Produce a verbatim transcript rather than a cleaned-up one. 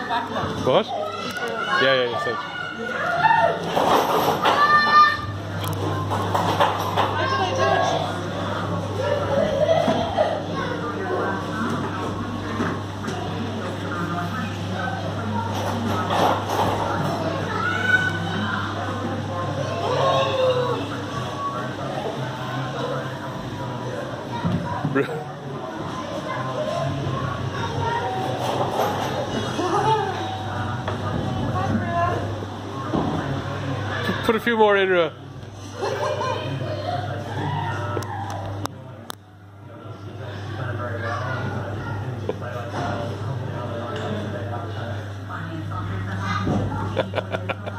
What? Yeah, yeah, you said. Put a few more in, Ru. Ha ha ha.